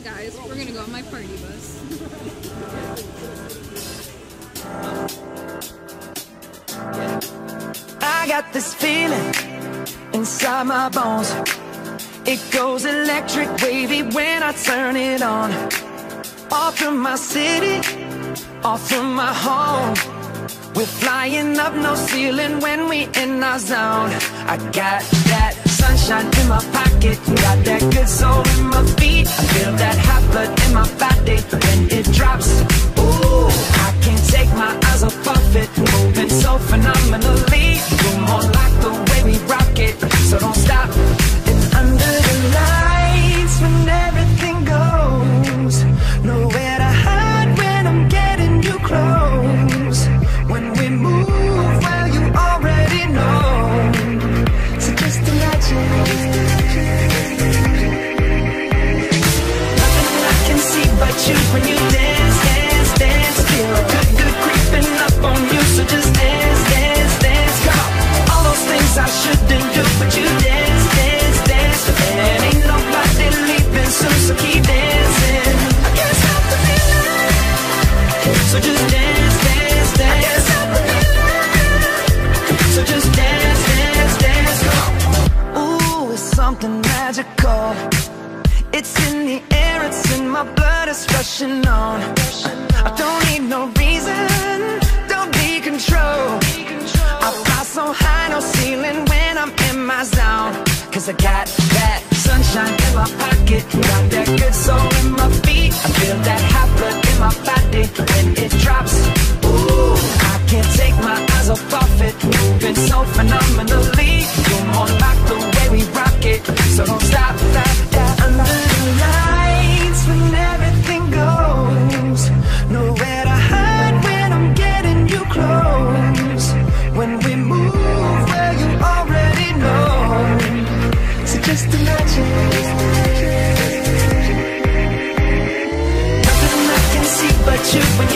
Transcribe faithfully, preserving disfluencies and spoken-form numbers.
guys, we're gonna go on my party bus. I got this feeling inside my bones. It goes electric wavy when I turn it on. Off from my city, off from my home. We're flying up, no ceiling when we in our zone. I got that sunshine in my pocket, got that good soul in my feet. I feel that hot blood in my body when it drops. Ooh, I can't take my eyes off of it, moving so phenomenally. You're more like the way we rock it, so don't stop. And under the lights when everything goes, nowhere to hide when I'm getting you close. When we move, well, you already know. So just imagine. Nothing I can see but you when you dance, dance, dance. Feel good, good creeping up on you. So just dance, dance, dance. Come on. All those things I shouldn't do, but you dance, dance, dance. And ain't nobody leaving soon, so keep dancing. I can't stop the feeling. So just dance, dance, dance. So just dance, dance, dance. Ooh, it's something magical. It's in the air, it's in my blood, it's rushing on. I don't need no reason, don't be control. I fly so high, no ceiling when I'm in my zone. Cause I got that sunshine in my pocket, got that good soul in my feet. I feel that hot blood in my body when it drops. Ooh, I can't take my eyes off of it, moving so phenomenally. You're more like the way we rock it, so don't stop that, that. Under the lights when everything goes, nowhere to hide when I'm getting you close. When we move, well, you already know. So just imagine. Nothing I can see but you when